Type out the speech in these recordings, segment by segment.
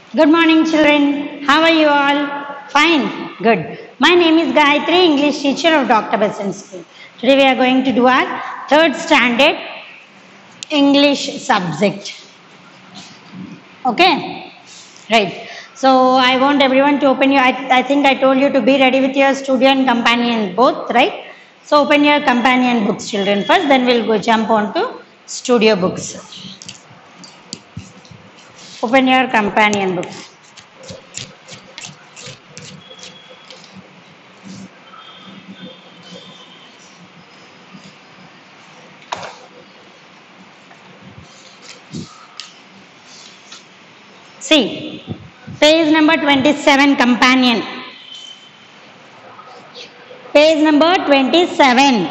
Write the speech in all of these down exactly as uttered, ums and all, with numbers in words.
Good morning, children. How are you all? Fine. Good. My name is Gayatri, English teacher of Doctor Besant School. Today we are going to do our third standard English subject. Okay? Right. So I want everyone to open your, I, I think I told you to be ready with your studio and companion both, right? So open your companion books, children, first, then we'll go jump on to studio books. Open your companion books. See, page number twenty-seven, companion. Page number twenty-seven.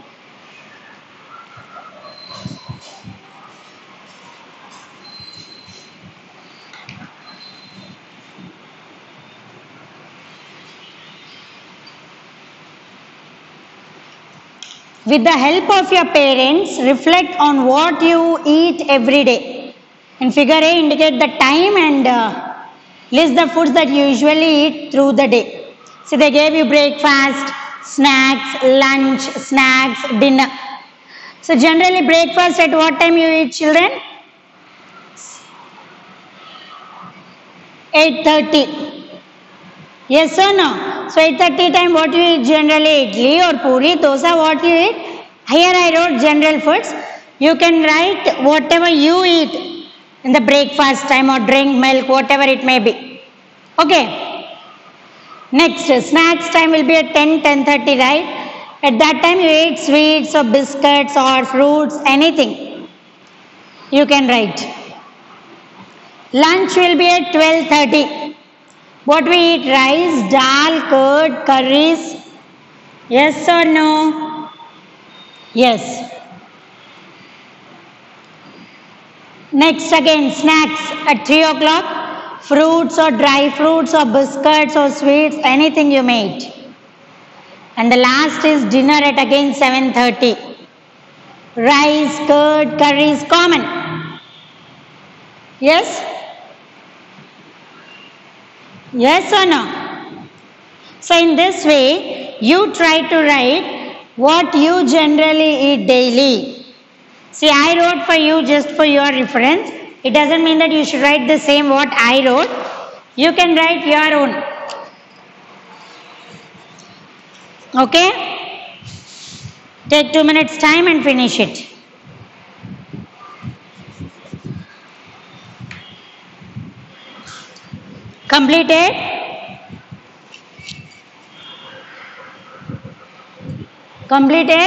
With the help of your parents, reflect on what you eat every day. In figure A, indicate the time and uh, list the foods that you usually eat through the day. See, they gave you breakfast, snacks, lunch, snacks, dinner. So, generally breakfast at what time you eat, children? eight thirty. Yes or no? So, eight thirty time what you eat generally? Idli or puri, dosa, what you eat? Here I wrote general foods. You can write whatever you eat in the breakfast time or drink milk, whatever it may be. Okay. Next, snacks time will be at ten, ten thirty, right? At that time you eat sweets or biscuits or fruits, anything. You can write. Lunch will be at twelve thirty. What we eat? Rice, dal, curd, curries. Yes or no? Yes. Next again, snacks at three o'clock. Fruits or dry fruits or biscuits or sweets, anything you may eat. And the last is dinner at again seven thirty. Rice, curd, curries, common. Yes? Yes or no? So in this way, you try to write what you generally eat daily. See, I wrote for you just for your reference. It doesn't mean that you should write the same what I wrote. You can write your own. Okay? Take two minutes time and finish it. Completed? Completed?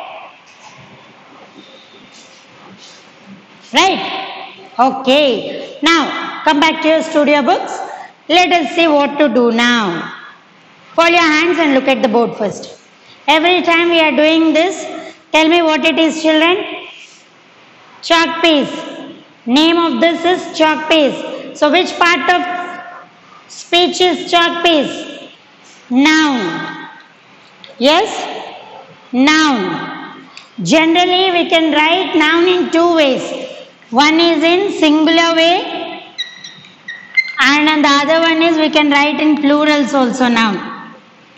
Right? Okay. Now, come back to your studio books. Let us see what to do now. Fold your hands and look at the board first. Every time we are doing this, tell me what it is, children. Chalk piece. Name of this is chalk piece. So, which part of speech is chalk piece? Noun. Yes? Noun. Generally, we can write noun in two ways. One is in singular way and the other one is we can write in plurals also noun.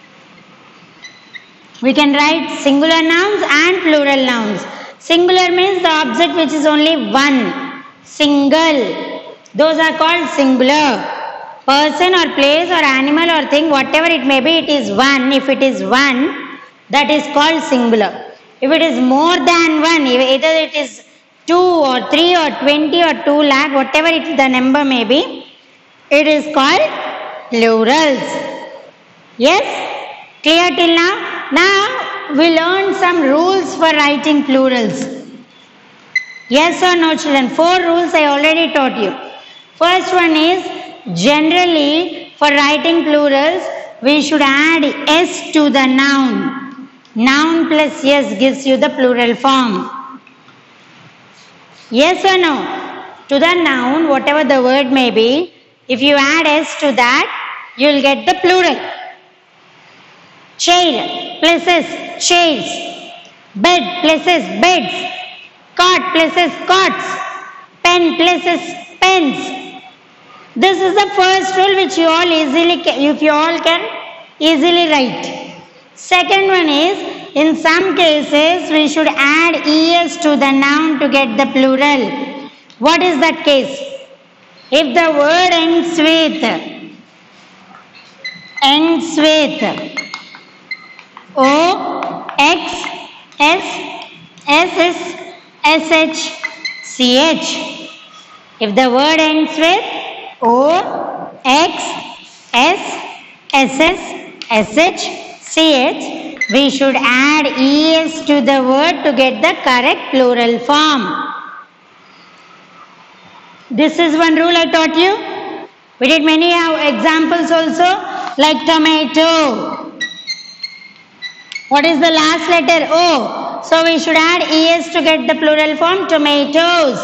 We can write singular nouns and plural nouns. Singular means the object which is only one. Single. Those are called singular. Person or place or animal or thing, whatever it may be, it is one. If it is one, that is called singular. If it is more than one, either it is two or three or twenty or two lakh, whatever it, the number may be, it is called plurals. Yes? Clear till now? Now we learned some rules for writing plurals. Yes or no, children? Four rules I already taught you. First one is, generally for writing plurals, we should add s to the noun. Noun plus s gives you the plural form. Yes or no? To the noun, whatever the word may be, if you add s to that, you will get the plural. Chair plus s, chairs. Bed plus s, beds. Cot plus s, cots. Pen plus s, pens. This is the first rule which you all easily, if you all can easily write. Second one is, in some cases we should add es to the noun to get the plural. What is that case? If the word ends with ends with O, X, S, S, S, S, H, C, H. If the word ends with O, X, S, S, S, S, H, C, H, we should add es to the word to get the correct plural form. This is one rule I taught you. We did many examples also, like tomato. What is the last letter? O. So we should add es to get the plural form, tomatoes.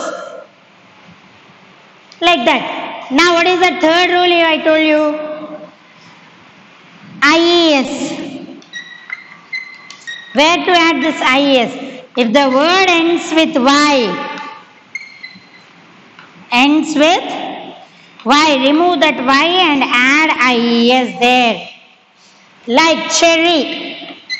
Like that. Now what is the third rule here I told you? I E S. Where to add this I E S? If the word ends with Y, ends with Y, remove that Y and add I E S there. Like cherry.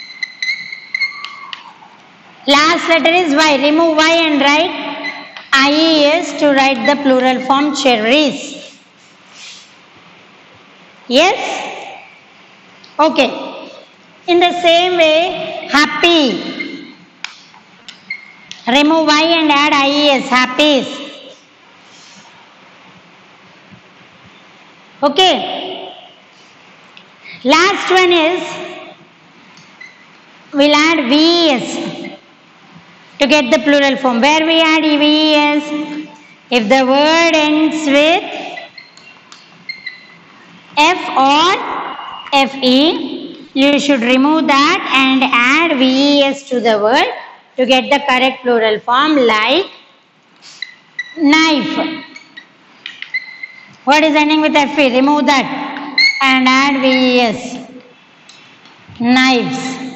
Last letter is Y. Remove Y and write I E S to write the plural form cherries. Yes? Okay. In the same way, happy. Remove Y and add I E S, happies. Okay. Last one is, we'll add V E S to get the plural form. Where we add V E S? If the word ends with F or F E, you should remove that and add V E S to the word to get the correct plural form, like knife. What is ending with F E? Remove that and add V E S. Knives.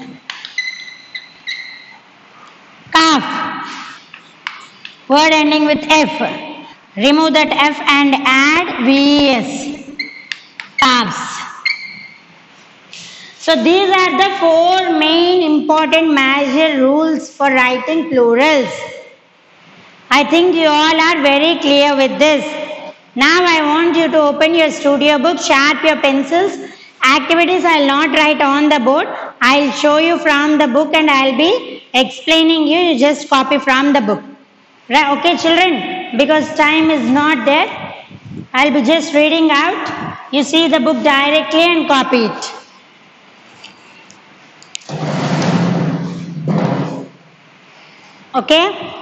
Calf. Word ending with F. Remove that F and add V E S. Calves. So these are the four main important major rules for writing plurals. I think you all are very clear with this. Now I want you to open your studio book, sharp your pencils. Activities I will not write on the board. I will show you from the book and I will be explaining you. You just copy from the book. Right? Okay children? Because time is not there. I will be just reading out. You see the book directly and copy it. Okay?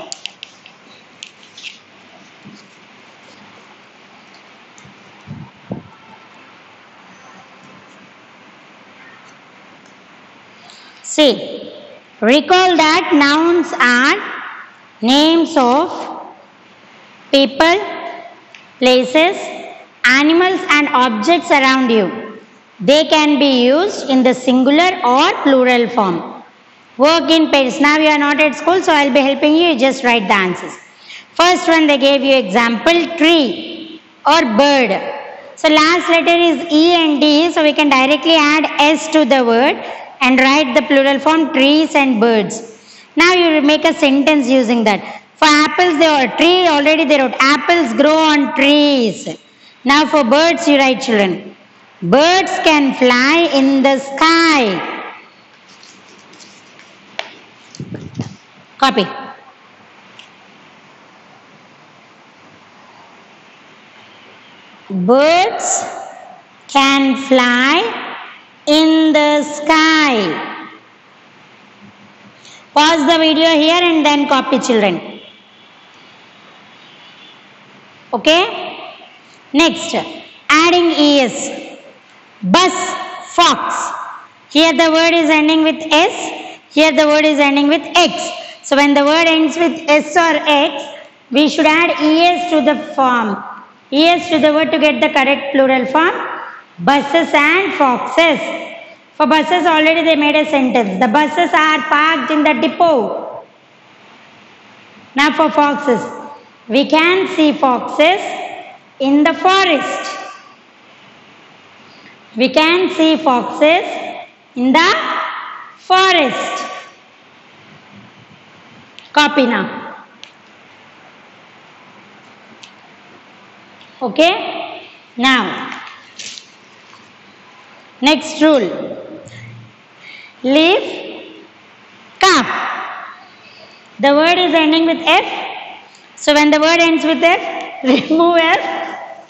See, recall that nouns are names of people, places, animals and objects around you. They can be used in the singular or plural form. Work in pairs. Now you are not at school, so I will be helping you. You just write the answers. First one they gave you example, tree or bird. So last letter is E and D, so we can directly add S to the word and write the plural form, trees and birds. Now you make a sentence using that. For apples, they are tree, already they wrote apples grow on trees. Now for birds you write children. Birds can fly in the sky. Copy. Birds can fly in the sky. Pause the video here and then copy children. Okay? Next, adding es. Bus, fox. Here the word is ending with S. Here the word is ending with X. So when the word ends with S or X, we should add es to the form. Es to the word to get the correct plural form. Buses and foxes. For buses already they made a sentence. The buses are parked in the depot. Now for foxes. We can see foxes in the forest. We can see foxes in the forest. Copy now. Okay? Now, next rule. Leaf, calf. The word is ending with F. So when the word ends with F, remove F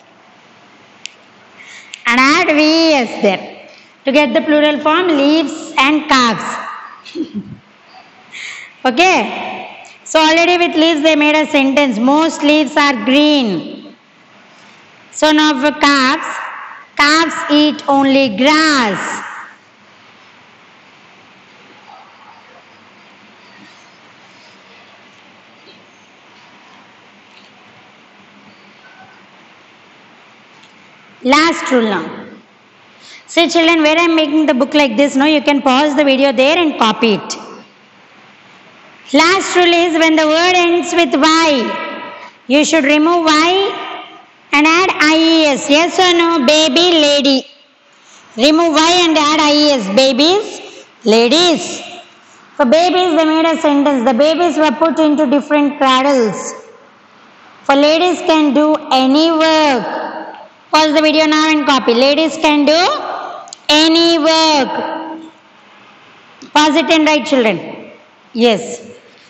and add V E S there to get the plural form leaves and calves. Okay. So already with leaves they made a sentence. Most leaves are green. So now for calves, calves eat only grass. Last rule now. See children, where I am making the book like this, no, you can pause the video there and copy it. Last rule is when the word ends with Y, you should remove Y and add I E S. Yes or no? Baby, lady. Remove Y and add I E S. Babies, ladies. For babies, they made a sentence. The babies were put into different cradles. For ladies can do any work. Pause the video now and copy. Ladies can do any work. Pause it and write, children. Yes.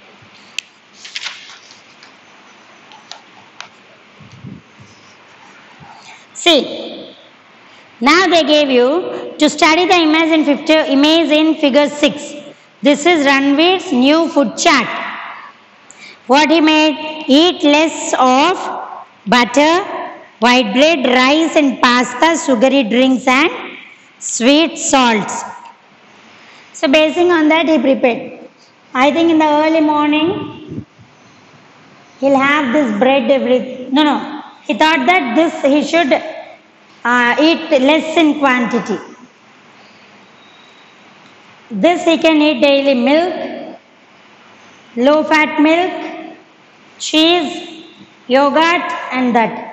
See, now they gave you to study the image in, fifty, image in figure six. This is Ranveer's new food chart. What he made? Eat less of butter, white bread, rice and pasta, sugary drinks and sweet salts. So basing on that he prepared. I think in the early morning he'll have this bread every, no, no. He thought that this he should uh, eat less in quantity. This he can eat daily: milk, low fat milk, cheese, yogurt and that.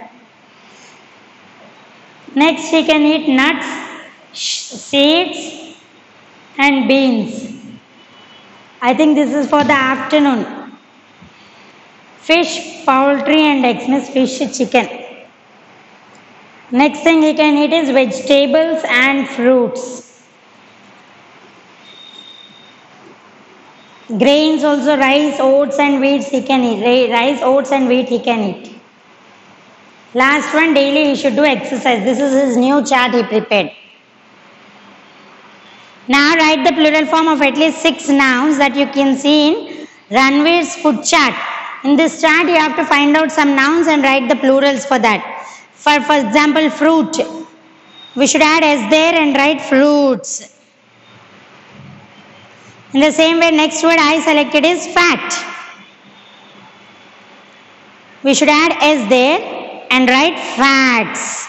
Next he can eat nuts, seeds and beans. I think this is for the afternoon. Fish, poultry and eggs, means fish, chicken. Next thing he can eat is vegetables and fruits. Grains also, rice, oats and wheat he can eat. Rice, oats and wheat he can eat. Last one, daily he should do exercise. This is his new chart he prepared. Now write the plural form of at least six nouns that you can see in Ranveer's food chart. In this chart you have to find out some nouns and write the plurals for that. For, for example, fruit. We should add S there and write fruits. In the same way, next word I selected is fat. We should add S there and write fats.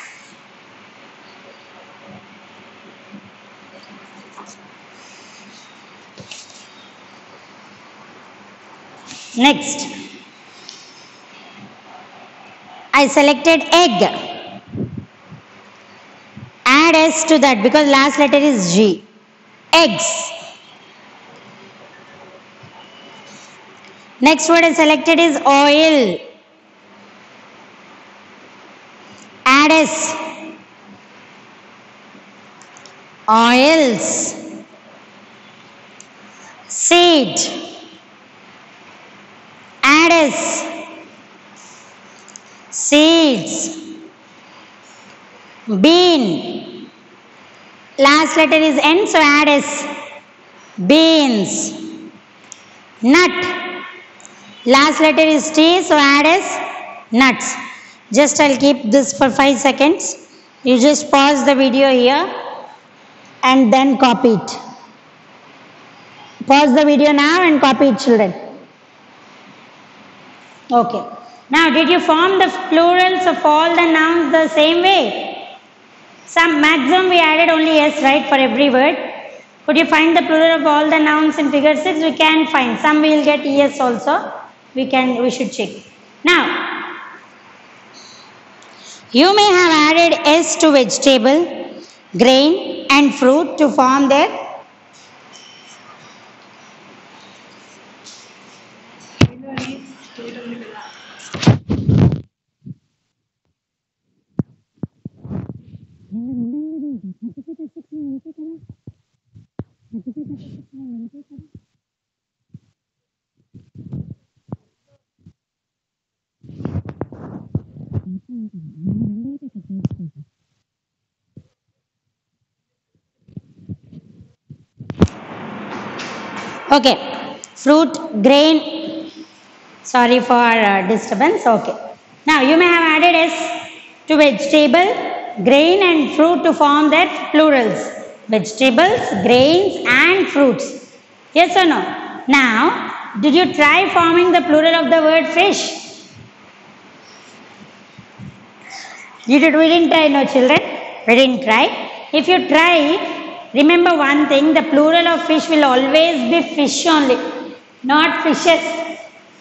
Next, I selected egg. Add S to that because last letter is G. Eggs. Next word I selected is oil. Add S. Oils. Seed. Add S. Seeds. Bean. Last letter is N, so add S. Beans. Nut. Last letter is T, so add S. Nuts. Just I'll keep this for five seconds. You just pause the video here and then copy it. Pause the video now and copy it, children. Okay. Now, did you form the plurals of all the nouns the same way? Some maximum we added only S, right, for every word. Could you find the plural of all the nouns in figure six? We can find. Some we will get E S also. We can, we should check. Now, You may have added S to vegetable, grain and fruit to form their okay, fruit, grain, sorry for uh, disturbance, okay. Now you may have added S to vegetable, grain and fruit to form that plurals. Vegetables, grains and fruits. Yes or no? Now, did you try forming the plural of the word fish? You did, we didn't try, no children? We didn't try. If you try, remember one thing, the plural of fish will always be fish only, not fishes.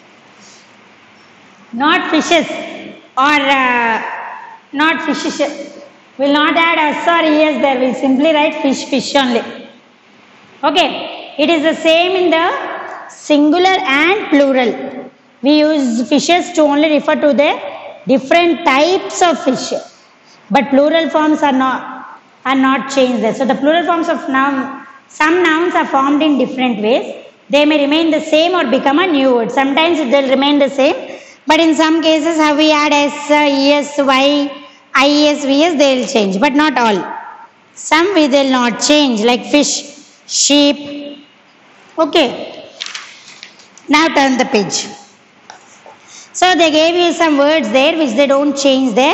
Not fishes or uh, not fishes. Will not add us or es there. Will simply write fish, fish only. Okay. It is the same in the singular and plural. We use fishes to only refer to the different types of fish. But plural forms are not are not changed there. So the plural forms of noun, some nouns are formed in different ways. They may remain the same or become a new word. Sometimes they will remain the same. But in some cases, how we add S, Es, Y, Is, Vs, they will change. But not all. Some we will not change, like fish, sheep. Okay. Now turn the page. So they gave you some words there which they don't change their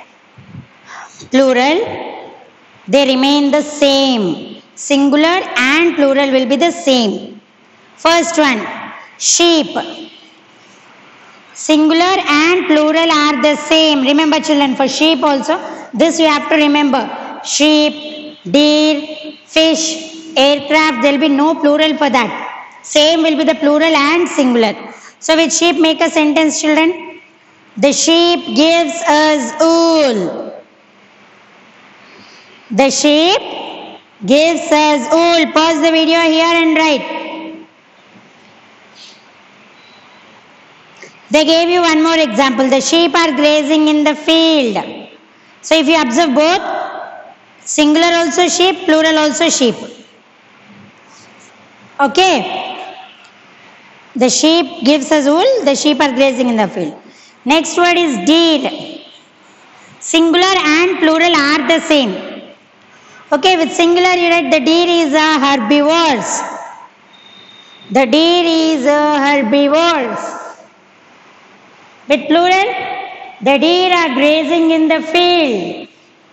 plural. They remain the same. Singular and plural will be the same. First one, sheep. Singular and plural are the same. Remember children, for sheep also, this you have to remember. Sheep, deer, fish, aircraft, there will be no plural for that. Same will be the plural and singular. So with sheep make a sentence children. The sheep gives us wool. The sheep gives us wool. Pause the video here and write. They gave you one more example. The sheep are grazing in the field. So if you observe both, singular also sheep, plural also sheep. Okay. The sheep gives us wool, the sheep are grazing in the field. Next word is deer. Singular and plural are the same. Okay, with singular you write the deer is a herbivores. The deer is a herbivores. With plural, the deer are grazing in the field.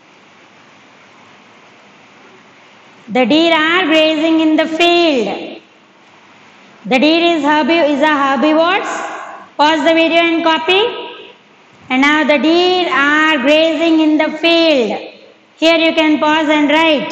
The deer are grazing in the field. The deer is, herbi is a herbivores. Pause the video and copy. And now the deer are grazing in the field. Here you can pause and write.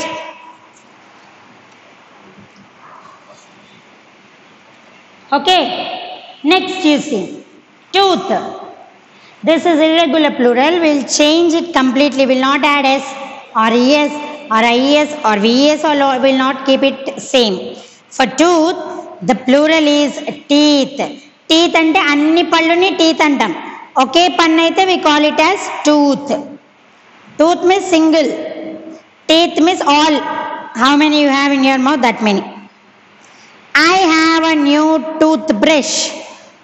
Okay. Next you see. Tooth. This is irregular plural. We'll change it completely. Will not add S or Es or Is or Vs or will not keep it same. For tooth, the plural is teeth. Teeth ante anni palluni teeth antam. Okay, pannaithe we call it as tooth. Tooth means single. Teeth means all. How many you have in your mouth? That many. I have a new toothbrush.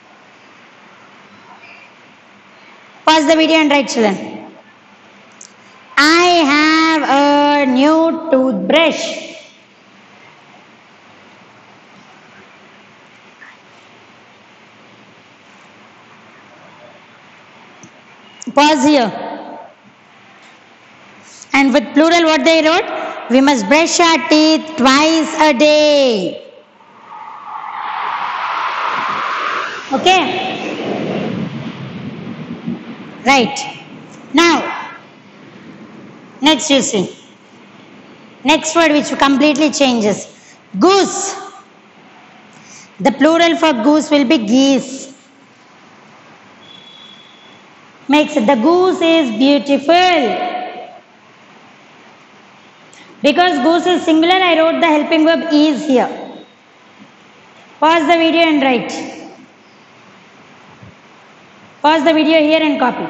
Pause the video and write children. I have a new toothbrush. Pause here. And with plural what they wrote? We must brush our teeth twice a day. Okay. Right. Now, next you see. Next word which completely changes. Goose. The plural for goose will be geese. makes it. The goose is beautiful. Because goose is singular, I wrote the helping verb is here. Pause the video and write. Pause the video here and copy.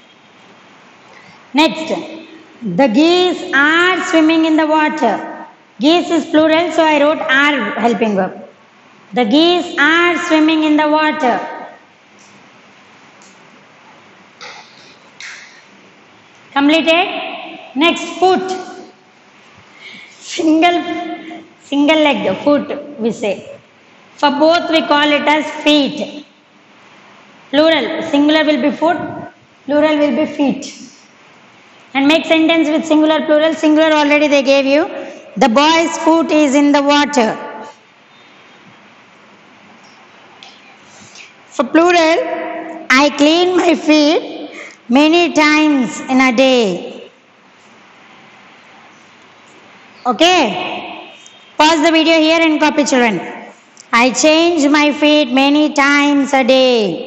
Next, the geese are swimming in the water. Geese is plural, so I wrote are helping verb. The geese are swimming in the water. Completed? Next, foot. Single, single leg, foot we say. For both we call it as feet. Plural, singular will be foot, plural will be feet. And make sentence with singular, plural. Singular already they gave you. The boy's foot is in the water. For plural, I clean my feet many times in a day. Okay? Pause the video here and copy, children. I change my feet many times a day.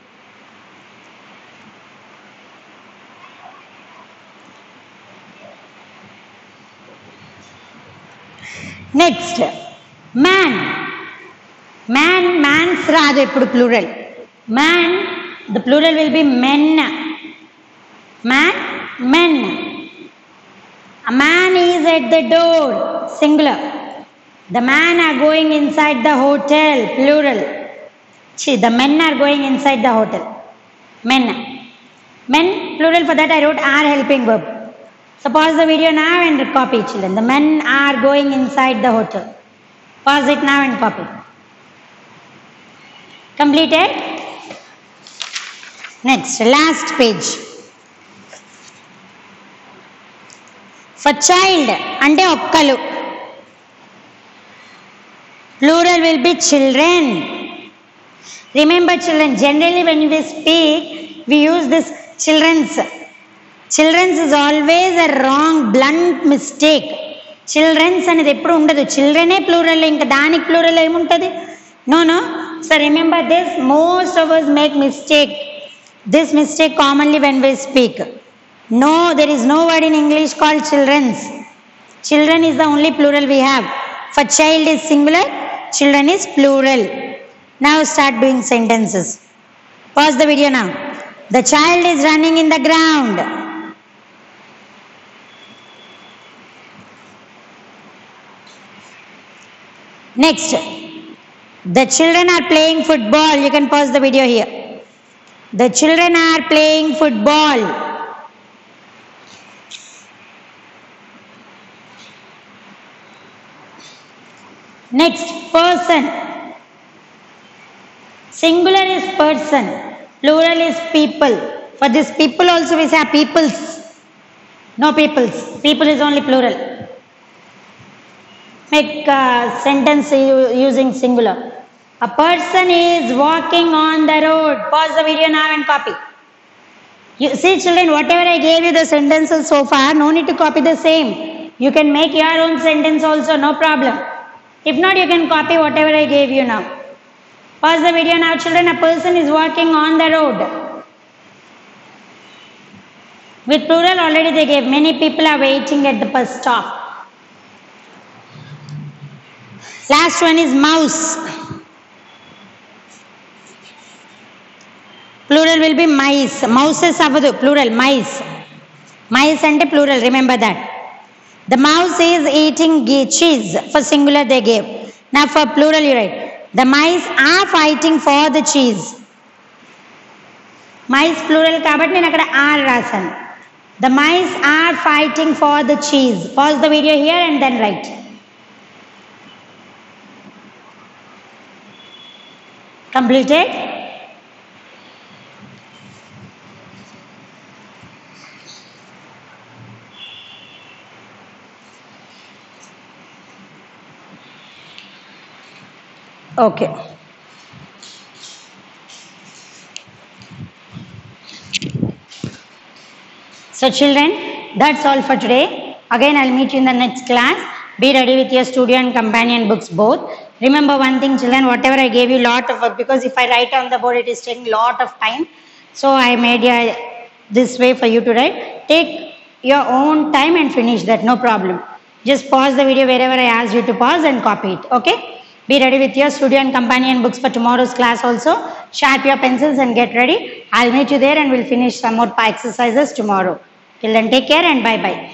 Next, man. Man, man's radu ippudu plural. Man, the plural will be men. Man, men. A man is at the door, singular. The men are going inside the hotel, plural. See, the men are going inside the hotel. Men. Men, plural, for that I wrote are helping verb. So pause the video now and copy, children. The men are going inside the hotel. Pause it now and copy. Completed? Next, last page. For child, ante okkalu. Plural will be children. Remember, children, generally when we speak, we use this children's. Children's is always a wrong, blunt mistake. Children's అనేది ఎప్పుడు ఉండదు. చిల్డ్రనే plural, ఇంకా దానికి plural ఏముంటుంది? No, no. So remember this, most of us make mistake. This mistake commonly when we speak. No, there is no word in English called children's. Children is the only plural we have. For child is singular, children is plural. Now start doing sentences. Pause the video now. The child is running in the ground. Next, the children are playing football. You can pause the video here. The children are playing football. Next, person. Singular is person, plural is people. For this people also we say peoples. No peoples. People is only plural. Make a sentence using singular. A person is walking on the road. Pause the video now and copy. You see, children, whatever I gave you the sentences so far, no need to copy the same. You can make your own sentence also, no problem. If not, you can copy whatever I gave you now. Pause the video now, children. A person is walking on the road. With plural already they gave. Many people are waiting at the bus stop. Last one is mouse. Plural will be mice. Mouses avadu, plural, mice. Mice ante plural, remember that. The mouse is eating cheese. For singular they gave. Now for plural you write. The mice are fighting for the cheese. Mice plural kabatti nenu akkada are rasanu. The mice are fighting for the cheese. Pause the video here and then write. Completed? Okay. So children, that's all for today. Again, I'll meet you in the next class. Be ready with your studio and companion books both. Remember one thing, children, whatever I gave you lot of work, because if I write on the board, it is taking lot of time. So I made a this way for you to write. Take your own time and finish that, no problem. Just pause the video wherever I asked you to pause and copy it, okay? Be ready with your studio and companion books for tomorrow's class also. Sharp your pencils and get ready. I'll meet you there and we'll finish some more exercises tomorrow. Till then, take care and bye-bye.